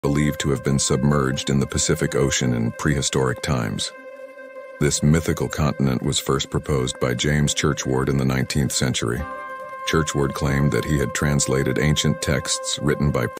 believed to have been submerged in the Pacific Ocean in prehistoric times. This mythical continent was first proposed by James Churchward in the 19th century. Churchward claimed that he had translated ancient texts written by